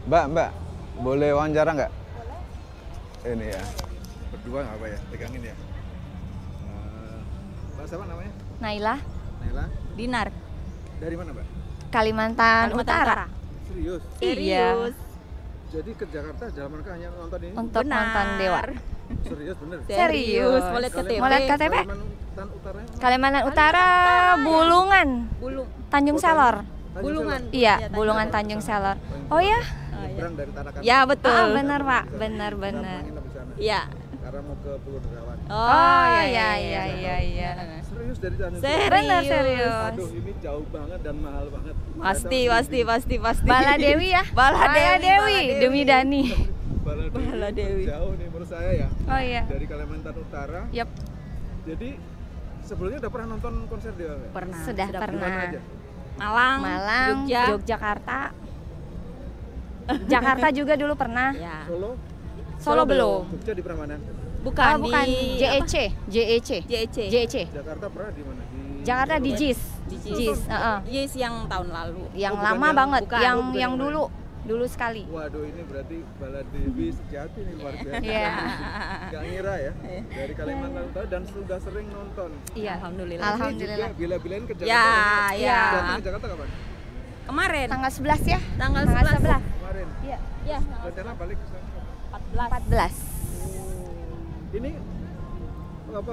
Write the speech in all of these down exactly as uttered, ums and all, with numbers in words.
Mbak, Mbak, boleh wawancara nggak? Ini ya, berdua nggak apa ya, pegangin ya. Uh, Mbak siapa namanya? Naila. Naila. Dinar. Dari mana, Mbak? Kalimantan, Kalimantan Utara. Utara. Serius? Iya. Jadi ke Jakarta dalam rangka hanya nonton ini? Untuk Benar. nonton Dewa. Serius bener? Serius. Mau lihat K T P. Mau lihat K T P? Kalimantan Utara. Kalimantan Utara, Bulungan, Bulung. Tanjung Oh, Selor. Tanjung Bulungan. Selor. Iya, Tanjung Bulungan Selor. Tanjung Selor. Oh ya? Nyebrang dari Tarakan. Ya, betul. Ah, benar Pak, benar benar. Kita di sana. Iya. Karena mau ke Pulau Derawan. Oh iya iya iya iya. Serius dari Tanjung Serius. Selor? Benar serius. Aduh, ini jauh banget dan mahal banget. Pasti, pasti, pasti, pasti. Bala Dewi ya? Bala Dewi, Bala Dewi, Dewi. demi Dani. Bala Dewi. Bala Dewi. Jauh nih menurut saya ya. Oh iya. Dari Kalimantan Utara. Yap, Jadi sebelumnya udah pernah nonton konser Dewa nggak? Pernah. sudah Di pernah. mana aja? Malang, Malang, Jogja. Yogyakarta. Jakarta juga dulu pernah. Ya. Solo. Solo belum. Jogja di Prambanan. Bukan, Oh, bukan di J E C, J E C. J E C. J E C. Jakarta pernah di mana? Di Jakarta di Jis. Di Jis, heeh. Yes, yang tahun lalu. Yang Oh, bukan lama yang- banget, bukan. yang Oh, bukan yang yang dulu. Dulu sekali. Waduh, ini berarti Bala Dewi sejati nih luar biasa. Iya. Gak ngira ya, dari Kalimantan Utara dan sudah sering nonton. Iya. Alhamdulillah. Alhamdulillah. Ini juga bila-bilain ke Jakarta. Ya, kan? ya. Datang ke Jakarta kapan? Kemarin. Tanggal sebelas ya? Tanggal Tanggal sebelas. sebelas. Kemarin. Iya. Ya, Rencana balik ke sana. empat belas. empat belas. Ini apa?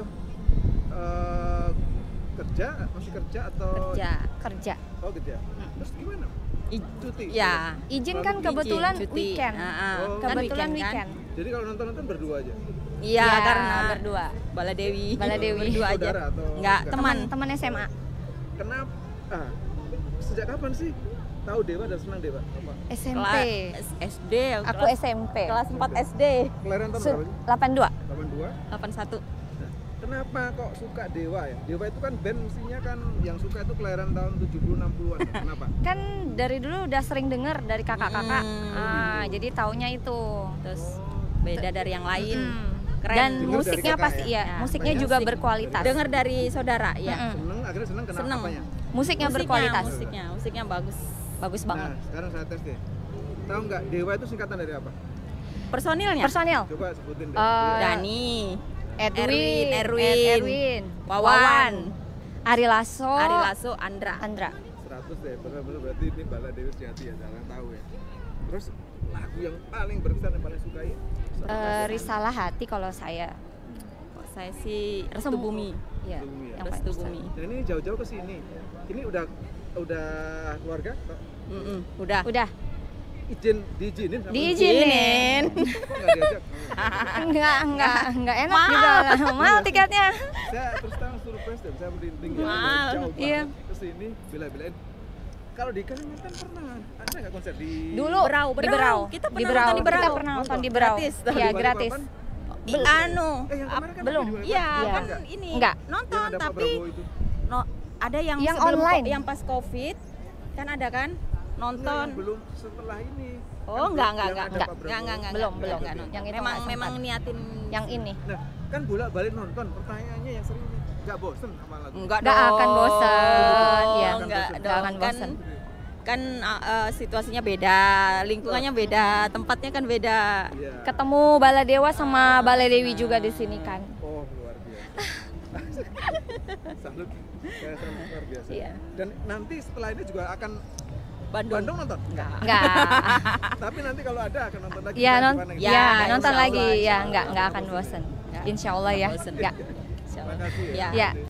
eh, kerja masih kerja atau Kerja. Kerja. Oh kerja. Terus gimana? I- Cuti. Ya. Izin Lalu kan izin, kebetulan Cuti. weekend. Ah, ah. Oh. Kan Kebetulan weekend, weekend. kan? Jadi kalau nonton-nonton berdua aja. Iya, Ya, karena berdua. Bala Dewi. Bala Dewi. Berdua aja. Saudara atau Enggak, enggak? teman. Teman S M A. Kenapa? Ah, sejak kapan sih tahu Dewa dan senang Dewa? Apa? S M P. Kelas S D. Aku kelas, S M P. kelas empat S D. Kelahiran tahun Su- berapa sih? delapan dua. delapan dua. delapan satu. Nah, kenapa kok suka Dewa ya? Dewa itu kan band mestinya kan yang suka itu kelahiran tahun tujuh puluh enam puluhan. Kenapa? Kan dari dulu udah sering denger dari kakak-kakak. Hmm. Ah, jadi taunya itu. Terus Oh, beda dari yang lain. Mm. Keren. Dan Dengar dari musiknya kakak pasti ya? iya, Ya, musiknya banyak juga musik. berkualitas. Dengar dari saudara, ya. Mm-mm. seneng, akhirnya seneng kenapa? Seneng. Apanya? Musiknya berkualitas. Musiknya, musiknya bagus. Bagus banget. Nah, sekarang saya tes deh. Tahu nggak Dewa itu singkatan dari apa? Personilnya? Personil. Coba sebutin deh. Eh, Dani, Edwin, Erwin, Ed- Erwin, Wawan, Ari Lasso, Ari Lasso, Andra. Andra. seratus deh, bener-bener berarti ini Bala Dewi sejati ya, jangan tahu ya. Terus lagu yang paling berkesan yang paling sukai? Eh, Risalah Hati kalau saya. Kok saya sih Restu Sem- Bumi. Iya, Bumi ya. yang Restu paling Bumi. Dan ini jauh-jauh ke sini. Ini udah udah keluarga? Kok Mm-mm, udah. Udah izin diizinin sama diizinin. Kok nggak diajak? enggak, enggak, enggak enak Mahal. juga lah. Mahal tiketnya. Saya terus terang surprise dan saya merinding ya. Mahal. Jauh Iya. banget ke sini bila-bilain. Kalau di Kalimantan pernah ada nggak konser di Dulu Berau, di Berau. Berau. Kita pernah di Berau. nonton di Berau. Kita pernah nonton di Berau. Gratis. Iya, Di gratis. Balikpapan? I, anu, Eh yang kemarin kan belum. di Balikpapan. iya Iya. kan Enggak? ini Enggak. nonton Yang ada Pak tapi Prabowo itu. no, ada yang Yang sebelum online. ko- yang pas Covid kan ada kan Enggak, nonton. yang belum setelah ini. Oh, Kan enggak, yang enggak, ada enggak, Pak enggak, Prabowo. enggak, enggak, Belum, enggak, belum. enggak nonton. Yang itu memang nggak memang sempat. niatin Yang ini. Nah, kan bolak-balik nonton, pertanyaannya yang sering ini, nggak bosen sama lagu? enggak Nggak dong. akan bosen, ya. Enggak Nggak dong. akan Kan bosen. kan uh, uh, situasinya beda, lingkungannya beda, tempatnya kan beda. Iya. Ketemu Bala Dewa sama Bala Dewi juga di sini kan. Oh, luar biasa. Salut. Saya salut luar biasa. Iya. Dan nanti setelah ini juga akan Bandung. Bandung nonton? Enggak. Enggak. Tapi nanti kalau ada akan nonton lagi. Iya, Kayak non gimana gitu? Ya, ya, insya nonton Allah, lagi insya ya, Allah. enggak enggak akan bosen. Insya Allah ya. Bosen. Enggak. Terima kasih ya. Ya. Ya.